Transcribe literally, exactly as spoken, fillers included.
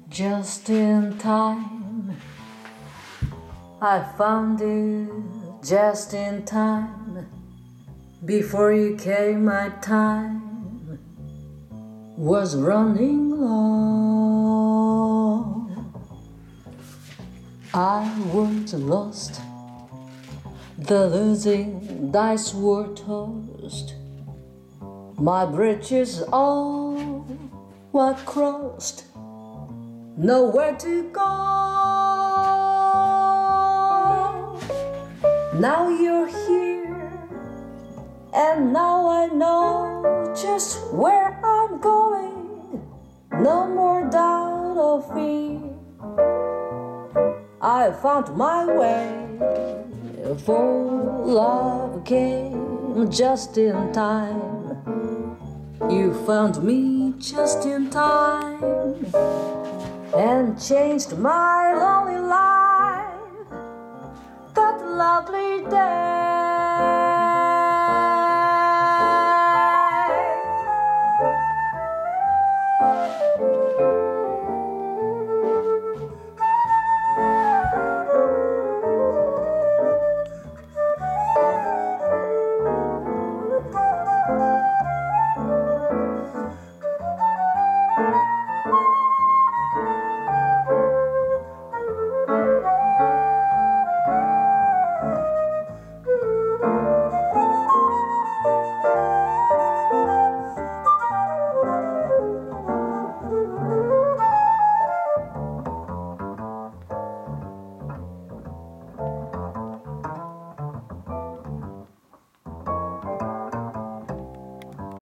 just in time. I found you just in time. Before you came, my time was running low. I was lost. The losing dice were tossed. My bridges all were crossed. Nowhere to go. Now you're here, and now I know just where I'm going. No more doubt or fear. I found my way, for love came just in time. You found me just in time, and changed my lonely life that lovely day.